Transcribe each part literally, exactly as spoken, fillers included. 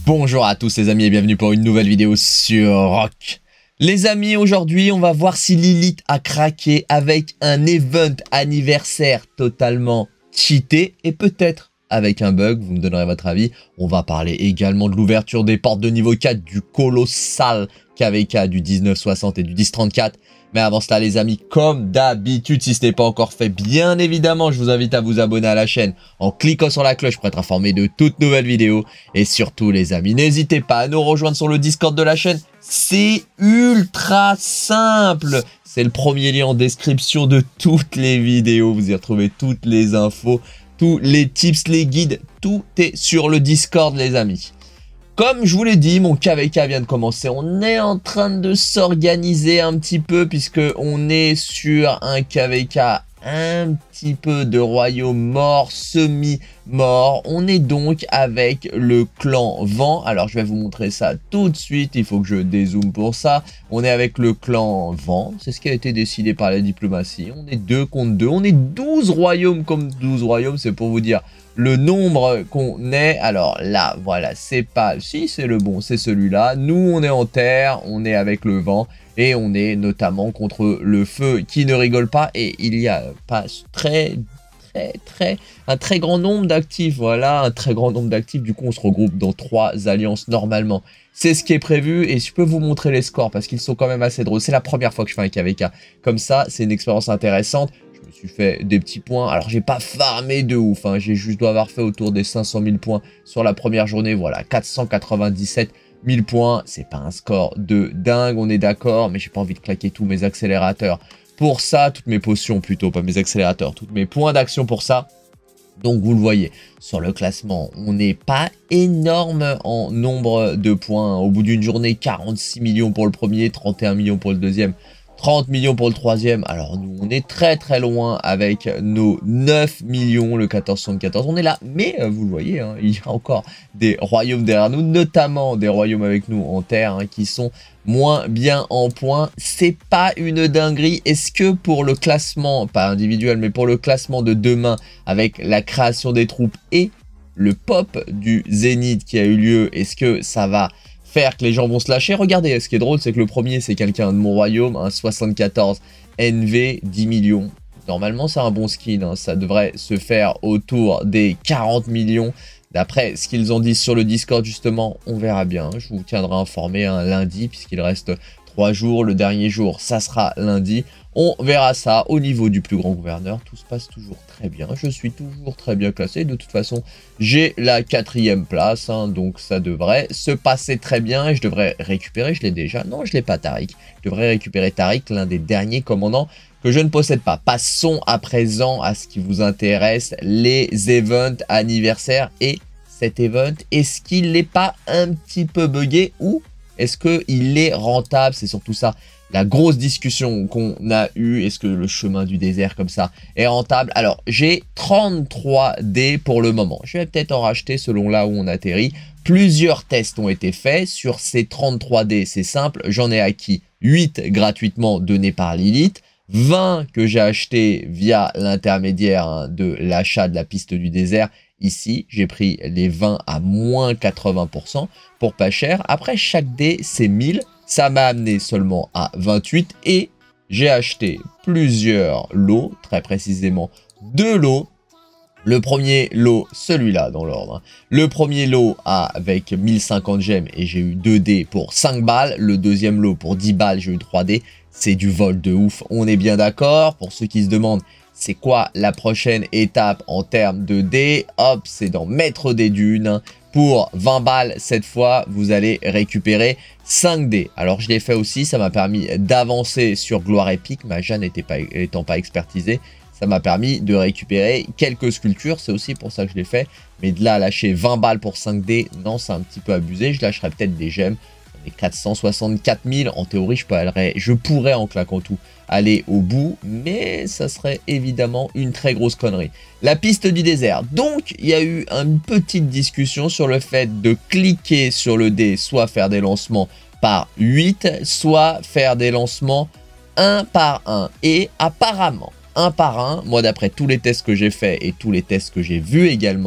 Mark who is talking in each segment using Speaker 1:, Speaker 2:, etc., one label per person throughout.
Speaker 1: Bonjour à tous les amis et bienvenue pour une nouvelle vidéo sur Rock. Les amis, aujourd'hui on va voir si Lilith a craqué avec un event anniversaire totalement cheaté et peut-être avec un bug, vous me donnerez votre avis. On va parler également de l'ouverture des portes de niveau quatre du colossal K V K du dix-neuf soixante et du dix trente-quatre. Mais avant cela les amis, comme d'habitude, si ce n'est pas encore fait, bien évidemment, je vous invite à vous abonner à la chaîne en cliquant sur la cloche pour être informé de toutes nouvelles vidéos. Et surtout les amis, n'hésitez pas à nous rejoindre sur le Discord de la chaîne. C'est ultra simple. C'est le premier lien en description de toutes les vidéos. Vous y retrouvez toutes les infos, tous les tips, les guides. Tout est sur le Discord les amis. Comme je vous l'ai dit, mon K V K vient de commencer. On est en train de s'organiser un petit peu puisque on est sur un K V K un petit peu de royaume mort, semi-mort. On est donc avec le clan Vent. Alors je vais vous montrer ça tout de suite. Il faut que je dézoome pour ça. On est avec le clan Vent. C'est ce qui a été décidé par la diplomatie. On est deux contre deux. On est douze royaumes comme douze royaumes. C'est pour vous dire le nombre qu'on est. Alors là, voilà, c'est pas... Si, c'est le bon, c'est celui-là. Nous, on est en terre, on est avec le vent. Et on est notamment contre le feu qui ne rigole pas. Et il y a pas très, très, très... un très grand nombre d'actifs. Voilà, un très grand nombre d'actifs. Du coup, on se regroupe dans trois alliances normalement. C'est ce qui est prévu. Et je peux vous montrer les scores parce qu'ils sont quand même assez drôles. C'est la première fois que je fais un K V K comme ça. C'est une expérience intéressante. Je me suis fait des petits points. Alors, j'ai pas farmé de ouf. Hein. J'ai juste dois avoir fait autour des cinq cent mille points sur la première journée. Voilà, quatre cent quatre-vingt-dix-sept mille points. C'est pas un score de dingue, on est d'accord. Mais j'ai pas envie de claquer tous mes accélérateurs pour ça. Toutes mes potions plutôt, pas mes accélérateurs. Tous mes points d'action pour ça. Donc, vous le voyez, sur le classement, on n'est pas énorme en nombre de points. Au bout d'une journée, quarante-six millions pour le premier, trente et un millions pour le deuxième. trente millions pour le troisième. Alors nous on est très très loin avec nos neuf millions, le quatorze soixante-quatorze. On est là, mais euh, vous le voyez, hein, il y a encore des royaumes derrière nous, notamment des royaumes avec nous en terre hein, qui sont moins bien en points. C'est pas une dinguerie. Est-ce que pour le classement, pas individuel, mais pour le classement de demain, avec la création des troupes et le pop du Zénith qui a eu lieu, est-ce que ça va faire que les gens vont se lâcher? Regardez, ce qui est drôle, c'est que le premier, c'est quelqu'un de mon royaume, un soixante-quatorze N V, dix millions. Normalement, c'est un bon skin, hein. Ça devrait se faire autour des quarante millions. D'après ce qu'ils ont dit sur le Discord, justement, on verra bien. Je vous tiendrai informé un lundi, puisqu'il reste trois jours. Le dernier jour, ça sera lundi. On verra ça au niveau du plus grand gouverneur. Tout se passe toujours très bien. Je suis toujours très bien classé. De toute façon, j'ai la quatrième place. Hein, donc ça devrait se passer très bien. Et je devrais récupérer. Je l'ai déjà. Non, je l'ai pas, Tariq. Je devrais récupérer Tariq, l'un des derniers commandants que je ne possède pas. Passons à présent à ce qui vous intéresse. Les events anniversaires. Et cet event, est-ce qu'il n'est pas un petit peu buggé ou est-ce qu'il est rentable? C'est surtout ça. La grosse discussion qu'on a eue, est-ce que le chemin du désert comme ça est rentable? Alors, j'ai trente-trois dés pour le moment. Je vais peut-être en racheter selon là où on atterrit. Plusieurs tests ont été faits sur ces trente-trois dés. C'est simple, j'en ai acquis huit gratuitement donnés par Lilith. vingt que j'ai acheté via l'intermédiaire hein, de l'achat de la piste du désert. Ici, j'ai pris les vingt à moins quatre-vingts pour cent pour pas cher. Après, chaque dé, c'est mille. Ça m'a amené seulement à vingt-huit et j'ai acheté plusieurs lots, très précisément deux lots. Le premier lot, celui-là dans l'ordre. Le premier lot avec mille cinquante gemmes et j'ai eu deux dés pour cinq balles. Le deuxième lot pour dix balles, j'ai eu trois dés. C'est du vol de ouf, on est bien d'accord. Pour ceux qui se demandent, c'est quoi la prochaine étape en termes de dés? Hop, c'est dans Maître des Dunes. Pour vingt balles, cette fois, vous allez récupérer cinq dés. Alors, je l'ai fait aussi, ça m'a permis d'avancer sur Gloire Épique. Ma Jeanne n'étant pas, étant pas expertisée, ça m'a permis de récupérer quelques sculptures. C'est aussi pour ça que je l'ai fait. Mais de là à lâcher vingt balles pour cinq dés, non, c'est un petit peu abusé. Je lâcherai peut-être des gemmes. On est quatre cent soixante-quatre mille. En théorie, je, peux aller, je pourrais, en claquant tout, aller au bout, mais ça serait évidemment une très grosse connerie. La piste du désert. Donc, il y a eu une petite discussion sur le fait de cliquer sur le dé, soit faire des lancements par huit, soit faire des lancements un par un. Et apparemment, un par un, moi d'après tous les tests que j'ai faits et tous les tests que j'ai vus également,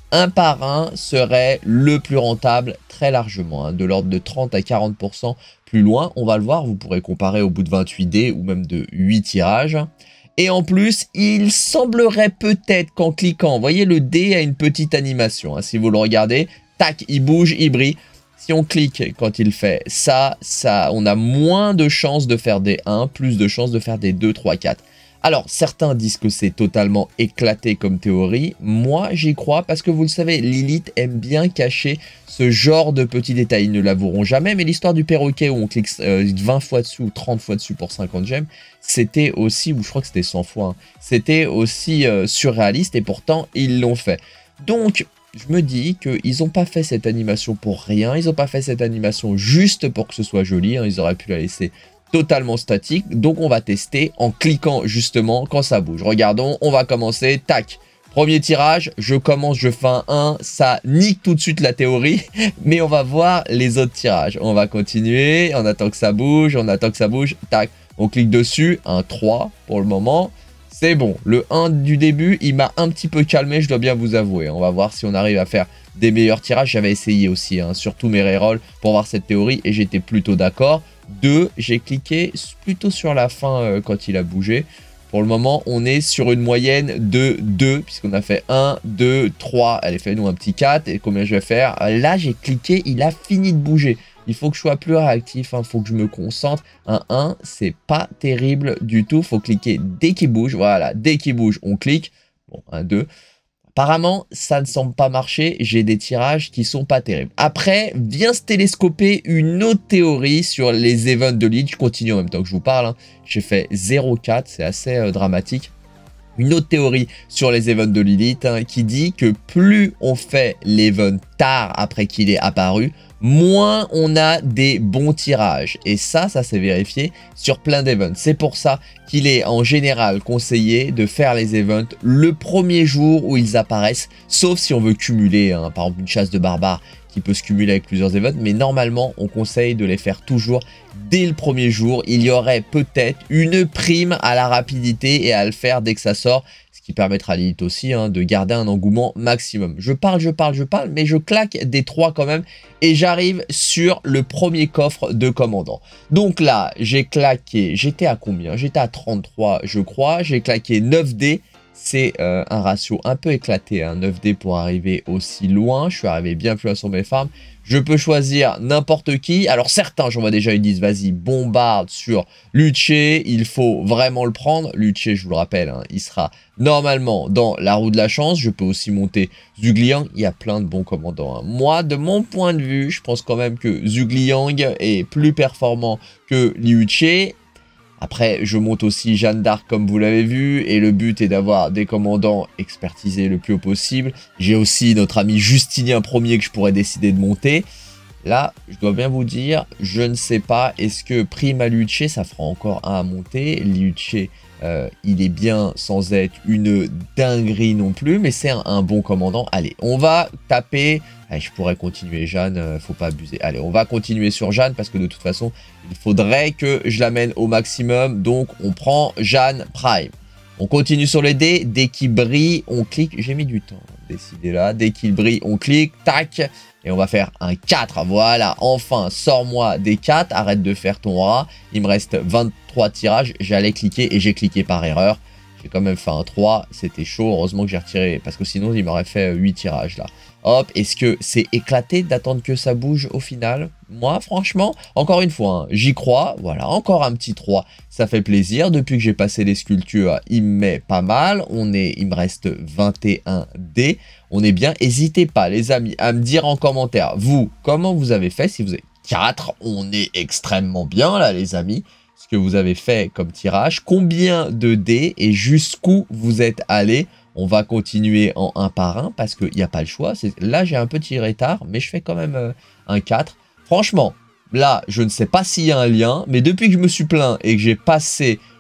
Speaker 1: un par un serait le plus rentable très largement, hein, de l'ordre de trente à quarante pour cent plus loin. On va le voir, vous pourrez comparer au bout de vingt-huit dés ou même de huit tirages. Et en plus, il semblerait peut-être qu'en cliquant, vous voyez le dé a une petite animation, hein, si vous le regardez, tac, il bouge, il brille. Si on clique quand il fait ça, ça, on a moins de chances de faire des un, plus de chances de faire des deux, trois, quatre. Alors, certains disent que c'est totalement éclaté comme théorie. Moi, j'y crois parce que vous le savez, Lilith aime bien cacher ce genre de petits détails. Ils ne l'avoueront jamais, mais l'histoire du perroquet où on clique euh, vingt fois dessus ou trente fois dessus pour cinquante gemmes, c'était aussi, ou je crois que c'était cent fois, hein, c'était aussi euh, surréaliste et pourtant, ils l'ont fait. Donc, je me dis qu'ils n'ont pas fait cette animation pour rien, ils n'ont pas fait cette animation juste pour que ce soit joli, hein, ils auraient pu la laisser totalement statique, donc on va tester en cliquant justement quand ça bouge. Regardons, on va commencer, tac, premier tirage, je commence, je fais un un, ça nique tout de suite la théorie, mais on va voir les autres tirages. On va continuer, on attend que ça bouge, on attend que ça bouge, tac, on clique dessus, un trois pour le moment. C'est bon, le un du début, il m'a un petit peu calmé, je dois bien vous avouer. On va voir si on arrive à faire des meilleurs tirages. J'avais essayé aussi, hein, surtout mes rerolls, pour voir cette théorie, et j'étais plutôt d'accord. deux, j'ai cliqué plutôt sur la fin euh, quand il a bougé. Pour le moment, on est sur une moyenne de deux, puisqu'on a fait un, deux, trois. Allez, fais-nous un petit quatre, et combien je vais faire? Là, j'ai cliqué, il a fini de bouger. Il faut que je sois plus réactif, il hein, faut que je me concentre. Un un, c'est pas terrible du tout. Il faut cliquer dès qu'il bouge. Voilà, dès qu'il bouge, on clique. Bon, un, deux. Apparemment, ça ne semble pas marcher. J'ai des tirages qui sont pas terribles. Après, vient se télescoper une autre théorie sur les events de lead. Je continue en même temps que je vous parle. Hein. J'ai fait zéro virgule quatre, c'est assez euh, dramatique. Une autre théorie sur les events de Lilith hein, qui dit que plus on fait l'event tard après qu'il est apparu, moins on a des bons tirages. Et ça, ça s'est vérifié sur plein d'events. C'est pour ça qu'il est en général conseillé de faire les events le premier jour où ils apparaissent, sauf si on veut cumuler, hein, par exemple une chasse de barbares qui peut se cumuler avec plusieurs events, mais normalement on conseille de les faire toujours dès le premier jour. Il y aurait peut-être une prime à la rapidité et à le faire dès que ça sort, ce qui permettra à Lilith aussi hein, de garder un engouement maximum. Je parle, je parle, je parle, mais je claque des trois quand même et j'arrive sur le premier coffre de commandant. Donc là, j'ai claqué, j'étais à combien? J'étais à trente-trois je crois, j'ai claqué neuf dés. C'est euh, un ratio un peu éclaté, hein, neuf dés pour arriver aussi loin. Je suis arrivé bien plus loin sur mes farms. Je peux choisir n'importe qui. Alors certains, j'en vois déjà, ils disent, vas-y, bombarde sur Luce. Il faut vraiment le prendre. Luce, je vous le rappelle, hein, il sera normalement dans la roue de la chance. Je peux aussi monter Zhugliang. Il y a plein de bons commandants. Hein. Moi, de mon point de vue, je pense quand même que Zhugliang est plus performant que Liu Che. Après, je monte aussi Jeanne d'Arc comme vous l'avez vu, et le but est d'avoir des commandants expertisés le plus haut possible. J'ai aussi notre ami Justinien Ier que je pourrais décider de monter. Là, je dois bien vous dire, je ne sais pas, est-ce que Prima Luce, ça fera encore un à monter. Luce, euh, il est bien sans être une dinguerie non plus, mais c'est un, un bon commandant. Allez, on va taper... Allez, je pourrais continuer Jeanne, euh, faut pas abuser. Allez, on va continuer sur Jeanne parce que de toute façon, il faudrait que je l'amène au maximum. Donc, on prend Jeanne Prime. On continue sur les dés. Dès qu'il brille, on clique. J'ai mis du temps à décider là. Dès qu'il brille, on clique. Tac. Et on va faire un quatre. Voilà. Enfin, sors-moi des quatre. Arrête de faire ton rat. Il me reste vingt-trois tirages. J'allais cliquer et j'ai cliqué par erreur. J'ai quand même fait un trois. C'était chaud. Heureusement que j'ai retiré. Parce que sinon, il m'aurait fait huit tirages là. Hop, est-ce que c'est éclaté d'attendre que ça bouge au final? Moi, franchement, encore une fois, hein, j'y crois. Voilà, encore un petit trois, ça fait plaisir. Depuis que j'ai passé les sculptures, il me met pas mal. On est, il me reste vingt et un dés. On est bien. N'hésitez pas, les amis, à me dire en commentaire, vous, comment vous avez fait. Si vous avez quatre, on est extrêmement bien là, les amis. Ce que vous avez fait comme tirage. Combien de dés et jusqu'où vous êtes allé? On va continuer en un par un parce qu'il n'y a pas le choix. Là, j'ai un petit retard, mais je fais quand même euh, un quatre. Franchement, là, je ne sais pas s'il y a un lien, mais depuis que je me suis plaint et que j'ai passé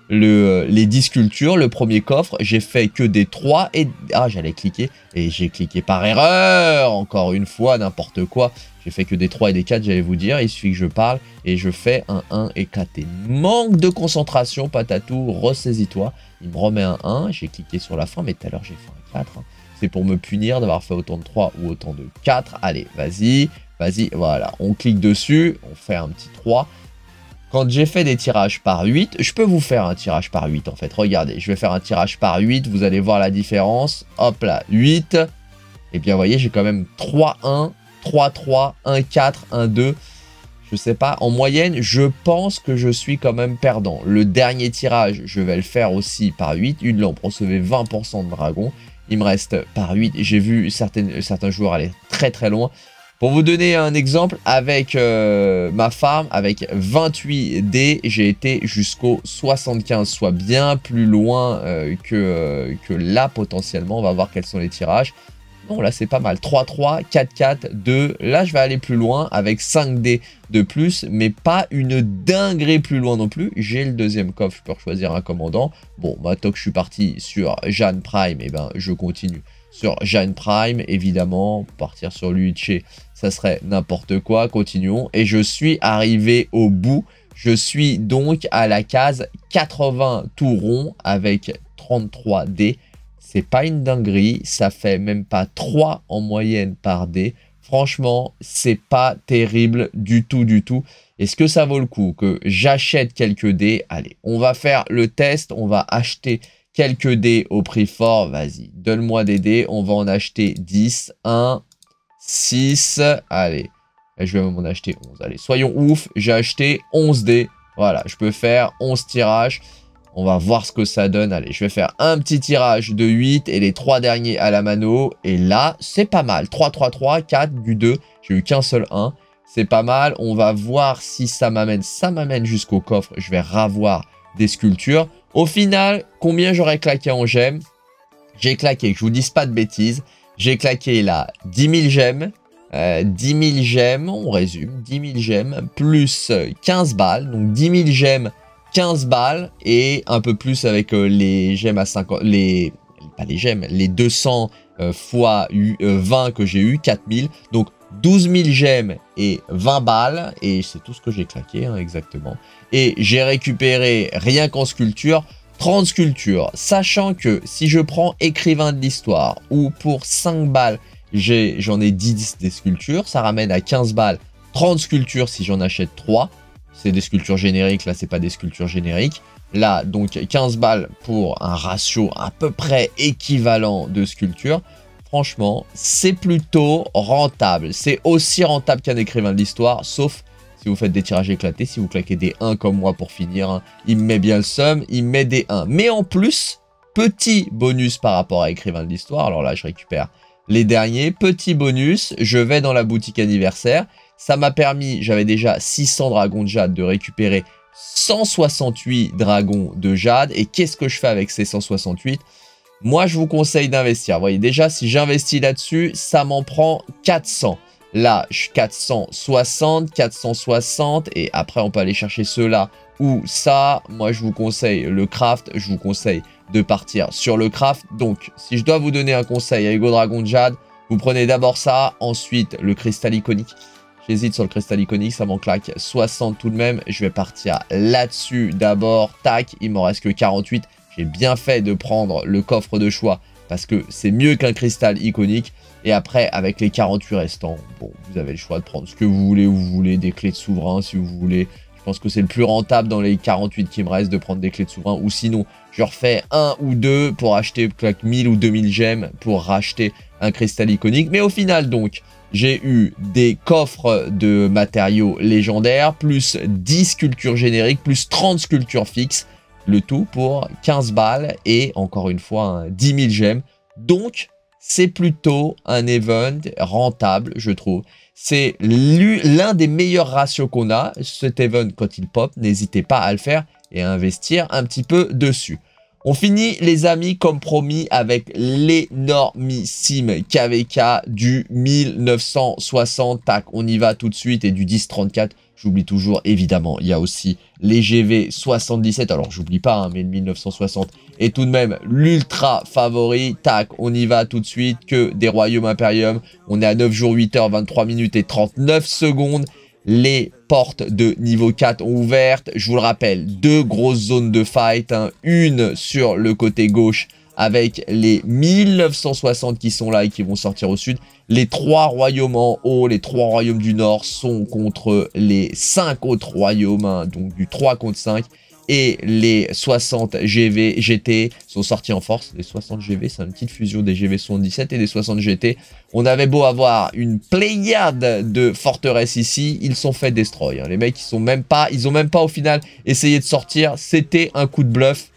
Speaker 1: le, les dix sculptures, le premier coffre, j'ai fait que des trois et... Ah, j'allais cliquer, et j'ai cliqué par erreur, encore une fois, n'importe quoi. J'ai fait que des trois et des quatre, j'allais vous dire, il suffit que je parle, et je fais un un éclaté. Manque de concentration, patatou, ressaisis-toi. Il me remet un un, j'ai cliqué sur la fin, mais tout à l'heure j'ai fait un quatre. Hein. C'est pour me punir d'avoir fait autant de trois ou autant de quatre. Allez, vas-y, vas-y, voilà, on clique dessus, on fait un petit trois. Quand j'ai fait des tirages par huit, je peux vous faire un tirage par huit en fait. Regardez, je vais faire un tirage par huit, vous allez voir la différence. Hop là, huit. Et bien, vous voyez, j'ai quand même trois un, trois trois, un quatre, un deux. Je sais pas, en moyenne, je pense que je suis quand même perdant. Le dernier tirage, je vais le faire aussi par huit. Une lampe, recevez vingt pour cent de dragon. Il me reste par huit. J'ai vu certaines, certains joueurs aller très très loin. Pour vous donner un exemple, avec euh, ma farm, avec vingt-huit dés, j'ai été jusqu'au soixante-quinze, soit bien plus loin euh, que, euh, que là potentiellement. On va voir quels sont les tirages. Non, là c'est pas mal. trois trois, quatre quatre, deux. Là je vais aller plus loin avec cinq dés de plus, mais pas une dinguerie plus loin non plus. J'ai le deuxième coffre, je peux choisir un commandant. Bon, maintenant que je suis parti sur Jeanne Prime, et ben je continue sur Jeanne Prime, évidemment. Partir sur Luigi, ça serait n'importe quoi. Continuons. Et je suis arrivé au bout. Je suis donc à la case quatre-vingts tout rond avec trente-trois dés. C'est pas une dinguerie, ça fait même pas trois en moyenne par dé. Franchement, c'est pas terrible du tout, du tout. Est-ce que ça vaut le coup que j'achète quelques dés? Allez, on va faire le test, on va acheter quelques dés au prix fort. Vas-y, donne-moi des dés, on va en acheter dix, un, six, allez. Je vais même en acheter onze, allez, soyons ouf, j'ai acheté onze dés. Voilà, je peux faire onze tirages. On va voir ce que ça donne. Allez, je vais faire un petit tirage de huit et les trois derniers à la mano. Et là, c'est pas mal. trois, trois, trois, quatre, du deux. J'ai eu qu'un seul un. C'est pas mal. On va voir si ça m'amène. Ça m'amène jusqu'au coffre. Je vais ravoir des sculptures. Au final, combien j'aurais claqué en gemmes? J'ai claqué, que je vous dise pas de bêtises. J'ai claqué là dix mille gemmes. Euh, dix mille gemmes, on résume. dix mille gemmes plus quinze balles. Donc dix mille gemmes. quinze balles et un peu plus avec euh, les gemmes à cinquante, les, pas les gemmes, les deux cents euh, fois euh, vingt que j'ai eu, quatre mille. Donc douze mille gemmes et vingt balles et c'est tout ce que j'ai claqué hein, exactement. Et j'ai récupéré rien qu'en sculpture, trente sculptures, sachant que si je prends écrivain de l'histoire ou pour cinq balles, j'en ai, ai dix des sculptures, ça ramène à quinze balles, trente sculptures si j'en achète trois. C'est des sculptures génériques, là c'est pas des sculptures génériques. Là donc quinze balles pour un ratio à peu près équivalent de sculptures. Franchement c'est plutôt rentable. C'est aussi rentable qu'un écrivain de l'histoire, sauf si vous faites des tirages éclatés, si vous claquez des un comme moi pour finir. Hein, il me met bien le somme, il me met des un. Mais en plus, petit bonus par rapport à écrivain de l'histoire. Alors là je récupère les derniers. Petit bonus, je vais dans la boutique anniversaire. Ça m'a permis, j'avais déjà six cents dragons de jade, de récupérer cent soixante-huit dragons de jade. Et qu'est-ce que je fais avec ces cent soixante-huit? Moi, je vous conseille d'investir. Vous voyez, déjà, si j'investis là-dessus, ça m'en prend quatre cents. Là, je suis quatre cent soixante, quatre cent soixante. Et après, on peut aller chercher ceux-là ou ça. Moi, je vous conseille le craft. Je vous conseille de partir sur le craft. Donc, si je dois vous donner un conseil avec vos dragons de jade, vous prenez d'abord ça. Ensuite, le cristal iconique. J'hésite sur le cristal iconique, ça m'en claque soixante tout de même. Je vais partir là-dessus d'abord. Tac, il m'en reste que quarante-huit. J'ai bien fait de prendre le coffre de choix parce que c'est mieux qu'un cristal iconique. Et après, avec les quarante-huit restants, bon, vous avez le choix de prendre ce que vous voulez. Vous voulez des clés de souverain si vous voulez. Je pense que c'est le plus rentable dans les quarante-huit qui me restent de prendre des clés de souverain. Ou sinon, je refais un ou deux pour acheter mille ou deux mille gemmes pour racheter un cristal iconique. Mais au final, donc... j'ai eu des coffres de matériaux légendaires, plus dix sculptures génériques, plus trente sculptures fixes. Le tout pour quinze balles et encore une fois hein, dix mille gemmes. Donc, c'est plutôt un event rentable, je trouve. C'est l'un des meilleurs ratios qu'on a. Cet event, quand il pop, n'hésitez pas à le faire et à investir un petit peu dessus. On finit les amis comme promis avec l'énormissime K V K du mille neuf cent soixante. Tac, on y va tout de suite et du dix trente-quatre. J'oublie toujours, évidemment, il y a aussi les G V soixante-dix-sept. Alors, j'oublie pas, hein, mais le mille neuf cent soixante est tout de même l'ultra favori. Tac, on y va tout de suite. Que des royaumes impérium. On est à neuf jours, huit heures, vingt-trois minutes et trente-neuf secondes. Les portes de niveau quatre ont ouvertes. Je vous le rappelle, deux grosses zones de fight. Hein. Une sur le côté gauche avec les mille neuf cent soixante qui sont là et qui vont sortir au sud. Les trois royaumes en haut, les trois royaumes du nord sont contre les cinq autres royaumes, hein, donc du trois contre cinq. Et les soixante G V G T sont sortis en force. Les soixante G V, c'est une petite fusion des G V soixante-dix-sept et des soixante G T. On avait beau avoir une pléiade de forteresses ici, ils sont fait destroy. Hein. Les mecs, ils sont même pas, ils ont même pas au final essayé de sortir. C'était un coup de bluff.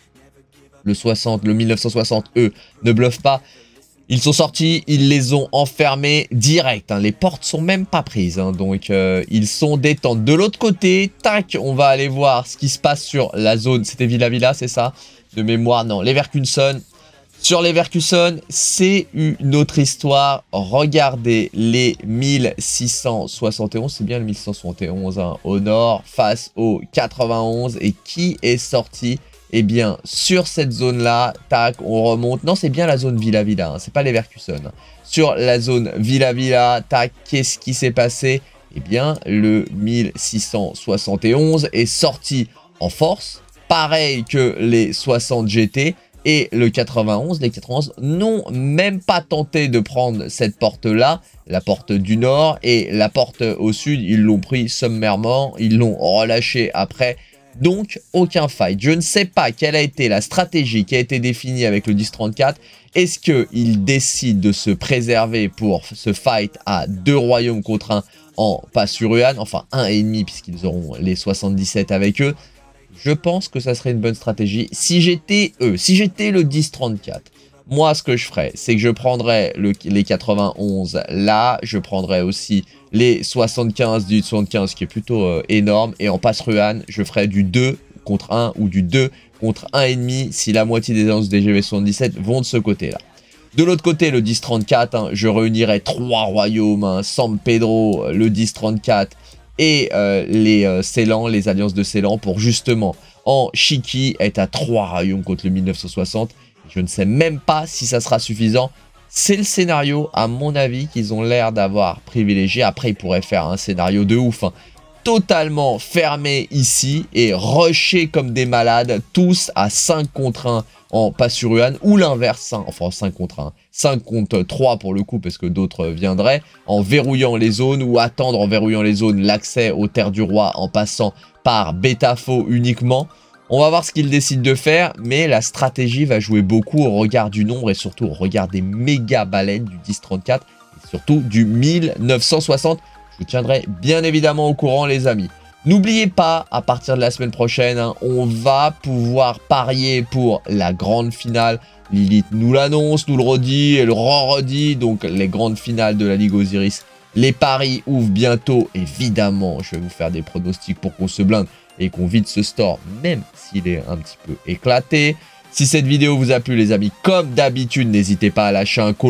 Speaker 1: Le soixante, le mille neuf cent soixante, eux, ne bluffent pas. Ils sont sortis, ils les ont enfermés direct. Hein. Les portes sont même pas prises. Hein. Donc, euh, ils sont détentes. De l'autre côté, tac, on va aller voir ce qui se passe sur la zone. C'était Villa Villa, c'est ça? De mémoire, non. Leverkusen. Sur Leverkusen, c'est une autre histoire. Regardez les mille six cent soixante et onze. C'est bien le mille six cent soixante et onze hein, au nord face au quatre-vingt-onze. Et qui est sorti? Eh bien, sur cette zone-là, tac, on remonte. Non, c'est bien la zone Villa Villa, hein, c'est pas Leverkusen. Hein. Sur la zone Villa Villa, tac, qu'est-ce qui s'est passé? Eh bien, le mille six cent soixante et onze est sorti en force, pareil que les soixante G T et le quatre-vingt-onze. Les quatre-vingt-onze n'ont même pas tenté de prendre cette porte-là, la porte du nord, et la porte au sud, ils l'ont pris sommairement, ils l'ont relâché après. Donc, aucun fight. Je ne sais pas quelle a été la stratégie qui a été définie avec le dix trente-quatre. Est-ce qu'ils décident de se préserver pour ce fight à deux royaumes contre un en Pasuruan? Enfin, un et demi puisqu'ils auront les soixante-dix-sept avec eux. Je pense que ça serait une bonne stratégie. Si j'étais eux, si j'étais le dix trente-quatre, moi, ce que je ferais, c'est que je prendrais le, les quatre-vingt-onze là. Je prendrais aussi les soixante-quinze du soixante-quinze qui est plutôt euh, énorme. Et en Pasuruan, je ferais du deux contre un ou du deux contre un virgule cinq si la moitié des alliances des G V soixante-dix-sept vont de ce côté-là. De l'autre côté, le dix trente-quatre, hein, je réunirais trois royaumes, hein, San Pedro, le dix trente-quatre et euh, les euh, Ceylan, les alliances de Ceylan pour justement en Chiki être à trois royaumes contre le mille neuf cent soixante. Je ne sais même pas si ça sera suffisant. C'est le scénario, à mon avis, qu'ils ont l'air d'avoir privilégié. Après, ils pourraient faire un scénario de ouf, hein, totalement fermé ici et rusher comme des malades, tous à cinq contre un en Pasuruan, ou l'inverse, hein, enfin cinq contre un, cinq contre trois pour le coup, parce que d'autres viendraient, en verrouillant les zones, ou attendre en verrouillant les zones l'accès aux terres du roi en passant par Betafo uniquement. On va voir ce qu'ils décident de faire, mais la stratégie va jouer beaucoup au regard du nombre et surtout au regard des méga baleines du dix trente-quatre et surtout du mille neuf cent soixante. Je vous tiendrai bien évidemment au courant, les amis. N'oubliez pas, à partir de la semaine prochaine, hein, on va pouvoir parier pour la grande finale. Lilith nous l'annonce, nous le redit et le re-redit. Donc les grandes finales de la Ligue Osiris. Les paris ouvrent bientôt. Évidemment, je vais vous faire des pronostics pour qu'on se blinde et qu'on vide ce store, même s'il est un petit peu éclaté. Si cette vidéo vous a plu, les amis, comme d'habitude, n'hésitez pas à lâcher un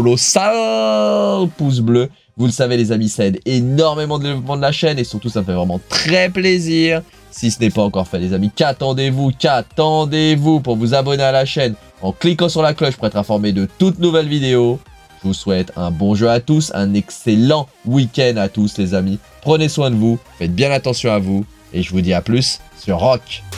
Speaker 1: colossal pouce bleu. Vous le savez, les amis, ça aide énormément de développement de la chaîne et surtout, ça me fait vraiment très plaisir. Si ce n'est pas encore fait, les amis, qu'attendez-vous, qu'attendez-vous pour vous abonner à la chaîne en cliquant sur la cloche pour être informé de toutes nouvelles vidéos. Je vous souhaite un bon jeu à tous, un excellent week-end à tous, les amis. Prenez soin de vous, faites bien attention à vous et je vous dis à plus sur Rock.